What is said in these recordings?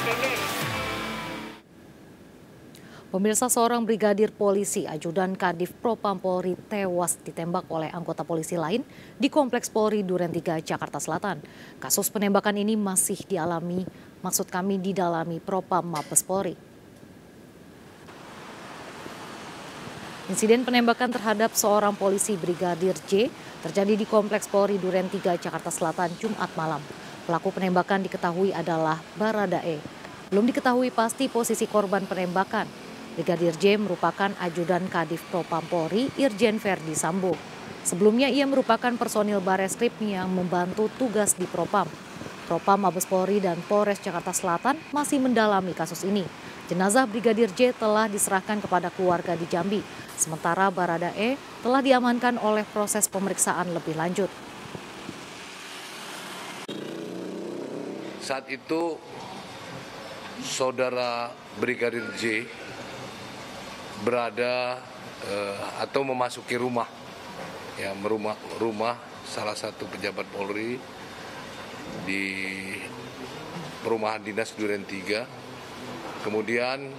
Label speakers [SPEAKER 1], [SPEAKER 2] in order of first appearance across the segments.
[SPEAKER 1] Pemirsa, seorang brigadir polisi ajudan Kadif Propam Polri tewas ditembak oleh anggota polisi lain di Kompleks Polri Duren 3, Jakarta Selatan. Kasus penembakan ini masih didalami Propam Mabes Polri. Insiden penembakan terhadap seorang polisi Brigadir J terjadi di Kompleks Polri Duren 3, Jakarta Selatan, Jumat malam. Pelaku penembakan diketahui adalah Baradae. Belum diketahui pasti posisi korban penembakan. Brigadir J merupakan ajudan Kadif Propam Polri Irjen Verdi Sambo. Sebelumnya ia merupakan personil Bareskrim yang membantu tugas di Propam. Propam Mabes Polri dan Polres Jakarta Selatan masih mendalami kasus ini. Jenazah Brigadir J telah diserahkan kepada keluarga di Jambi. Sementara Baradae telah diamankan oleh proses pemeriksaan lebih lanjut.
[SPEAKER 2] Saat itu saudara Brigadir J berada atau memasuki rumah salah satu pejabat Polri di perumahan dinas Duren 3. Kemudian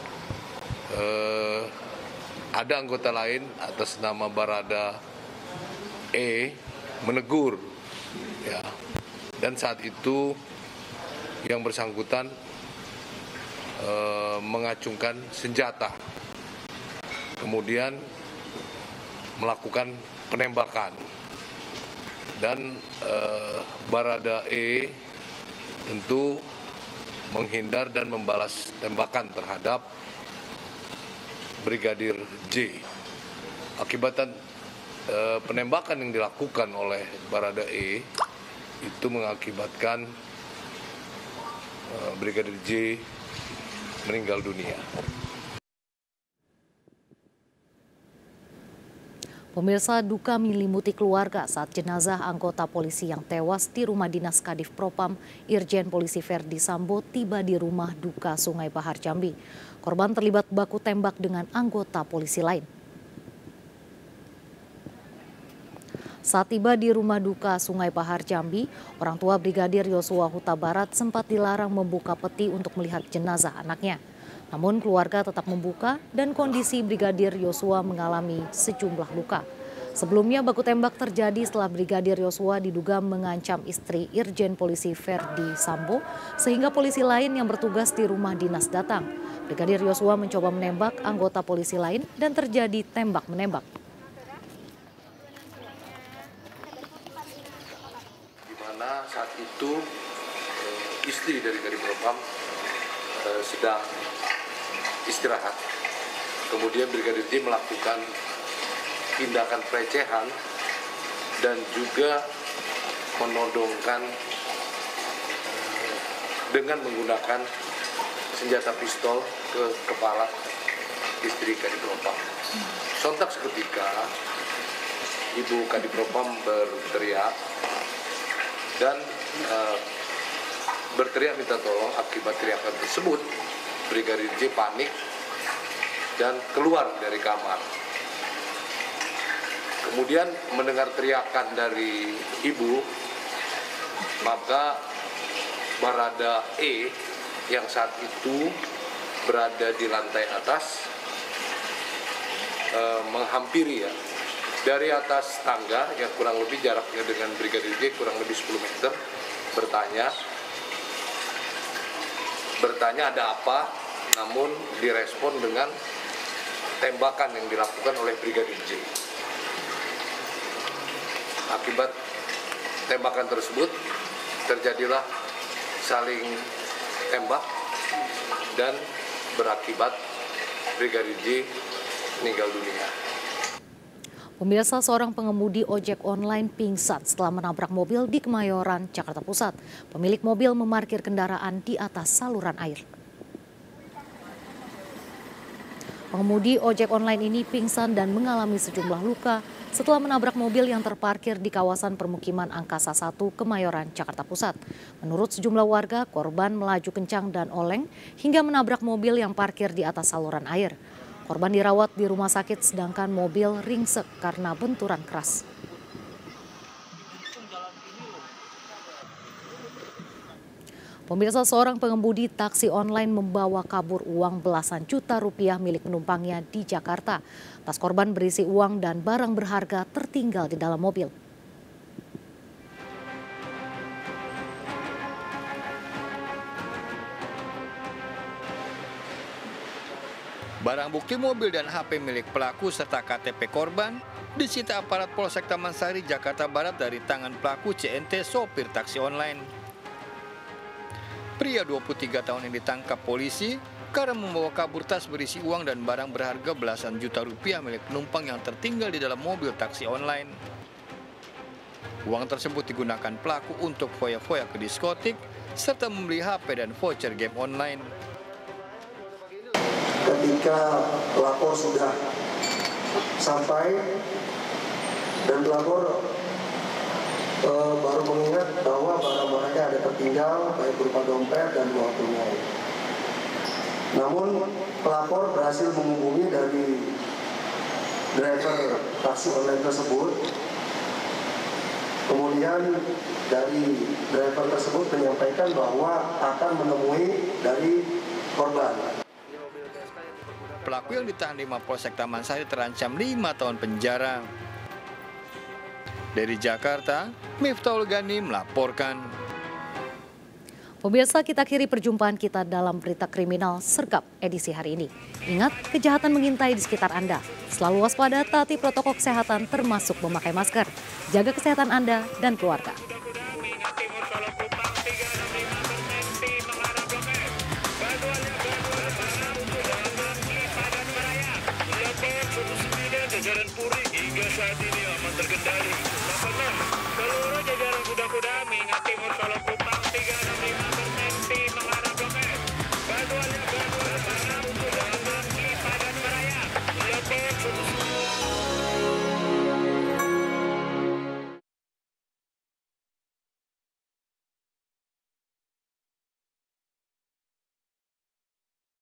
[SPEAKER 2] ada anggota lain atas nama Barada E menegur, ya. Dan saat itu yang bersangkutan mengacungkan senjata, kemudian melakukan penembakan. Dan Barada E tentu menghindar dan membalas tembakan terhadap Brigadir J. Akibat penembakan yang dilakukan oleh Barada E itu mengakibatkan Brigadir J meninggal dunia.
[SPEAKER 1] Pemirsa, duka menyelimuti keluarga saat jenazah anggota polisi yang tewas di rumah dinas Kadif Propam Irjen Polisi Verdi Sambo tiba di rumah duka Sungai Bahar, Jambi. Korban terlibat baku tembak dengan anggota polisi lain. Saat tiba di rumah duka Sungai Bahar, Jambi, orang tua Brigadir Yosua Huta Barat sempat dilarang membuka peti untuk melihat jenazah anaknya. Namun keluarga tetap membuka dan kondisi Brigadir Yosua mengalami sejumlah luka. Sebelumnya baku tembak terjadi setelah Brigadir Yosua diduga mengancam istri Irjen Polisi Verdi Sambo sehingga polisi lain yang bertugas di rumah dinas datang. Brigadir Yosua mencoba menembak anggota polisi lain dan terjadi tembak-menembak.
[SPEAKER 2] Di mana saat itu istri dari Kadif Propam sedang istirahat. Kemudian Brigadir J melakukan tindakan pelecehan dan juga menodongkan dengan menggunakan senjata pistol ke kepala istri Kadif Propam. Sontak seketika Ibu Kadif Propam berteriak dan berteriak minta tolong. Akibat teriakan tersebut Brigadir J panik dan keluar dari kamar. Kemudian mendengar teriakan dari ibu, maka Barada E yang saat itu berada di lantai atas menghampiri dari atas tangga yang kurang lebih jaraknya dengan Brigadir J kurang lebih 10 meter, bertanya ada apa, namun direspon dengan tembakan yang dilakukan oleh Brigadir J. Akibat tembakan tersebut terjadilah saling tembak dan berakibat Brigadir J meninggal dunia.
[SPEAKER 1] Pemirsa, seorang pengemudi ojek online pingsan setelah menabrak mobil di Kemayoran, Jakarta Pusat. Pemilik mobil memarkir kendaraan di atas saluran air. Pengemudi ojek online ini pingsan dan mengalami sejumlah luka setelah menabrak mobil yang terparkir di kawasan permukiman Angkasa 1, Kemayoran, Jakarta Pusat. Menurut sejumlah warga, korban melaju kencang dan oleng hingga menabrak mobil yang parkir di atas saluran air. Korban dirawat di rumah sakit sedangkan mobil ringsek karena benturan keras. Pemirsa, seorang pengemudi taksi online membawa kabur uang belasan juta rupiah milik penumpangnya di Jakarta. Tas korban berisi uang dan barang berharga tertinggal di dalam mobil.
[SPEAKER 3] Barang bukti mobil dan HP milik pelaku serta KTP korban disita aparat Polsek Taman Sari, Jakarta Barat dari tangan pelaku CNT, sopir taksi online. Pria 23 tahun yang ditangkap polisi karena membawa kabur tas berisi uang dan barang berharga belasan juta rupiah milik penumpang yang tertinggal di dalam mobil taksi online. Uang tersebut digunakan pelaku untuk foya-foya ke diskotik serta membeli HP dan voucher game online.
[SPEAKER 4] Ketika pelapor sudah sampai dan pelapor baru mengingat bahwa barang-barangnya ada tertinggal, baik berupa dompet dan uang tunai. Namun pelapor berhasil menghubungi dari driver taksi online tersebut. Kemudian dari driver tersebut menyampaikan bahwa akan menemui dari korban.
[SPEAKER 3] Pelaku yang ditahan di Mapolsek Taman Sari terancam 5 tahun penjara. Dari Jakarta, Miftahul Gani melaporkan.
[SPEAKER 1] Pemirsa, kita akhiri perjumpaan kita dalam berita kriminal Sergap edisi hari ini. Ingat, kejahatan mengintai di sekitar Anda. Selalu waspada, taati protokol kesehatan termasuk memakai masker. Jaga kesehatan Anda dan keluarga.